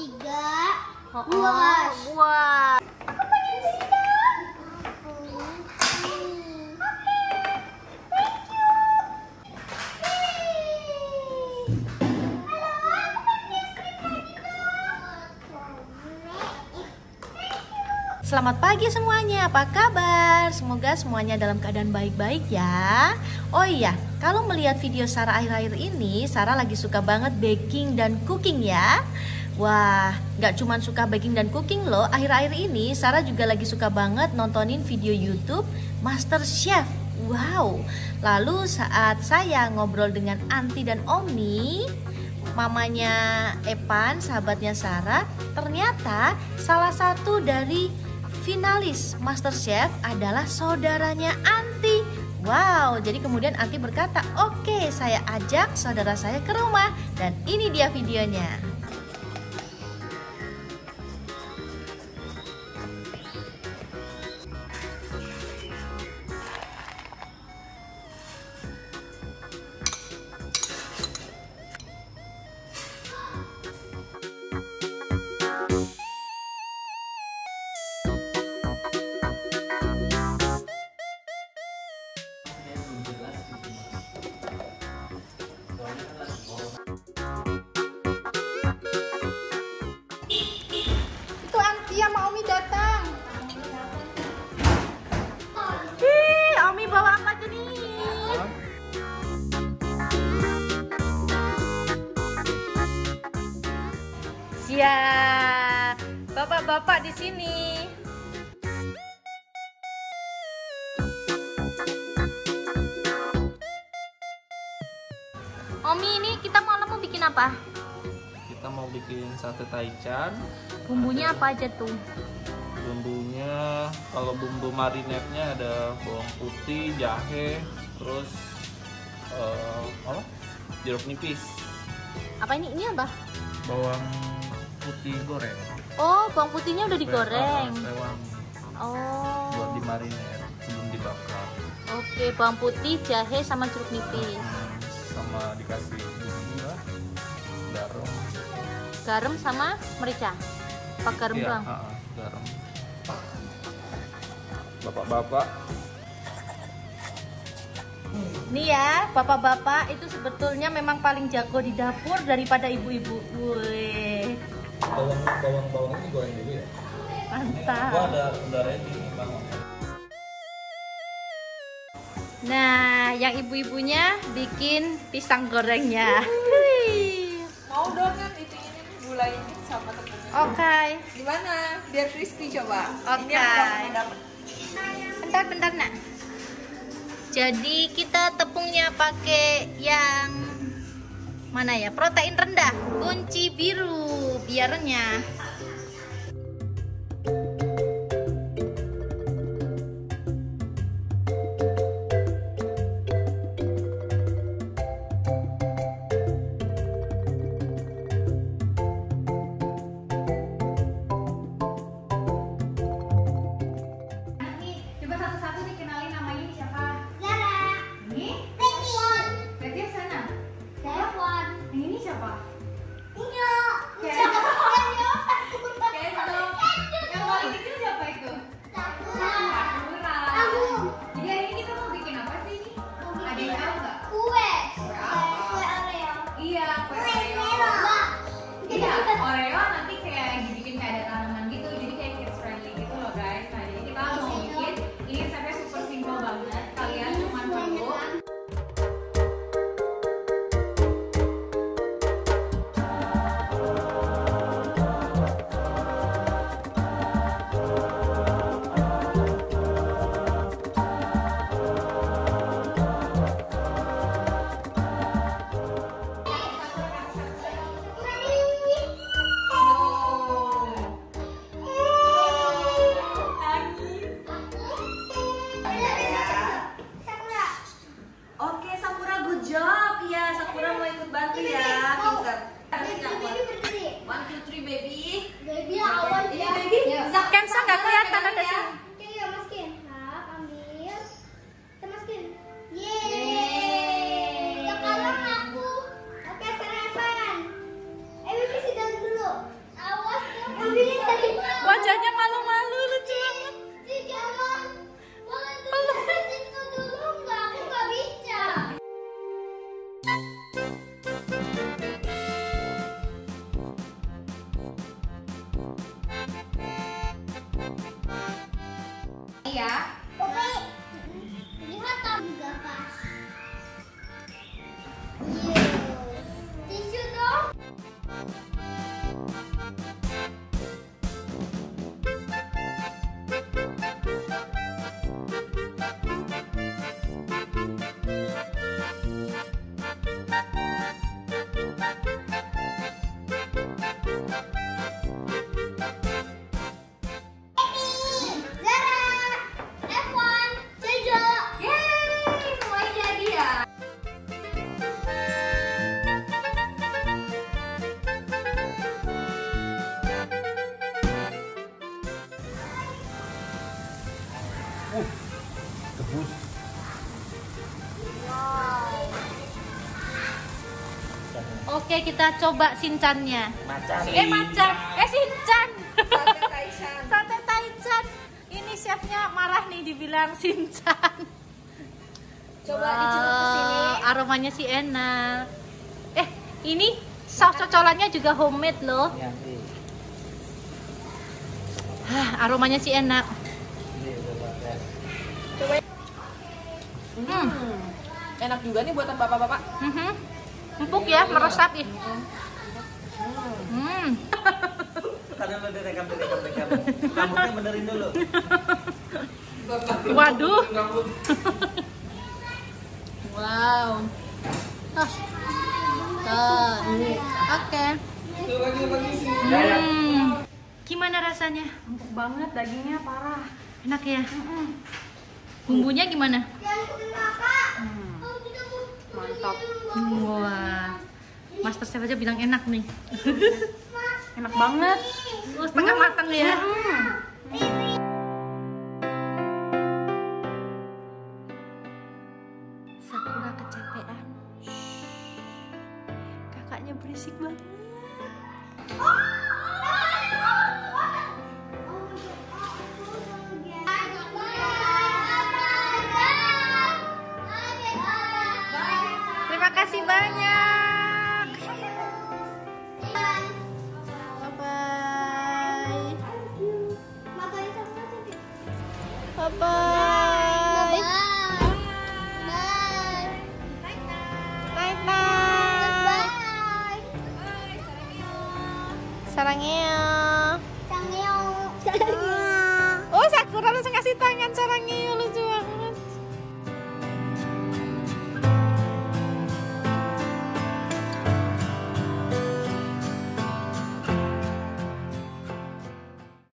3, Oh, 2. wah. Aku pengen sini dong. Selamat pagi semuanya, apa kabar? Semoga semuanya dalam keadaan baik-baik ya. Oh iya, kalau melihat video Sarah akhir-akhir ini, Sarah lagi suka banget baking dan cooking ya. Wah, gak cuma suka baking dan cooking loh. Akhir-akhir ini Sarah juga lagi suka banget nontonin video YouTube Master Chef. Wow, lalu saat saya ngobrol dengan Anti dan Omi, mamanya Epan, sahabatnya Sarah, ternyata salah satu dari finalis MasterChef adalah saudaranya Anti. Wow, jadi kemudian Anti berkata, oke, saya ajak saudara saya ke rumah. Dan ini dia videonya. Itu Anti sama Omi datang. Omi bawa apa tuh nih? Siap, bapak-bapak di sini. Omi, ini kita malam mau bikin apa? Kita mau bikin sate taichan. Bumbunya apa aja tuh? Bumbunya, kalau bumbu marinade-nya ada bawang putih, jahe, terus jeruk nipis, Apa ini? Ini apa? bawang putih goreng. Oh, bawang putihnya udah digoreng. Bawang buat Oh, dimarinate sebelum dibakar. oke, bawang putih, jahe, sama jeruk nipis. Sama dikasih bumbu lah, garam. Garam sama merica. Apa garam Iya, doang? garam. Bapak-bapak, Nih ya, bapak-bapak itu sebetulnya memang paling jago di dapur daripada ibu-ibu. Wih, bawang ini goreng dulu ya. mantap. Ada ready Bang. Nah, yang ibu-ibunya bikin pisang gorengnya. Wih. Mau dong kan itunya nih, gula ini sama tepungnya. Oke. Gimana? Biar crispy coba. Oke. Ini aku belum dapet. Bentar, nak. Jadi kita tepungnya pakai yang mana ya? Protein rendah, kunci biru biar renyah. Coba satu-satu nih kenalin namanya ini siapa? Zara, Ini? Tepion, Berarti yang sana. Telepon, Yang ini siapa? Inyo, Kendo. Inyo, Kendo. Yang paling kecil siapa itu? Sakura, Sakura. Aku. Jadi hari ini kita mau bikin apa sih ini? Ada yang tahu nggak? kue, apa? kue Oreo, Iya, kue kue Oreo. merah. Iya, Oreo nanti kayak dibikin kayak ada tanaman gitu, jadi kayak kids friendly gitu loh guys. Nah jadi kita mau bikin, ini resepnya super simple banget. Kalian cuma perlu Oke, Sakura, good job. Iya, Sakura mau ikut bantu ya. Pintar. One, two, three, baby. Baby awan Ini ya. baby. Kensa nggak kelihatan ada sini. Oke, yuk masukin. Hap, ambil. Kita masukin. Yeay. Yeay. Sekarang aku. Oke, sekarang Evan. Baby isi dalam dulu. Awan. lagi ya. Lihat juga pas. Tisu dong. Yeay, semuanya jadi ya. Tebus. Oke, kita coba Shinchan-nya. Macan. Shinchan. Sate Taichan. Ini chefnya marah nih dibilang Shinchan. Coba dicelup ke sini. Aromanya sih enak. Ini saus cocolannya juga homemade loh. Aromanya sih enak. Enak juga nih buatan bapak-bapak. Empuk ya, meresap ya. Tadi udah direkam. Rambutnya benerin dulu. Waduh. Wow. Oke. Gimana rasanya? Empuk banget, dagingnya parah. Enak ya? Bumbunya gimana? Mantap. Wah. Master Chef aja bilang enak nih. Enak banget. Setengah matang ya. Sakura kecapean. Kakaknya berisik banget. Terima kasih banyak. Bye-bye. Bye-bye. Bye-bye. Sarangnya. Oh, Sakura langsung kasih tangan Sarangnya.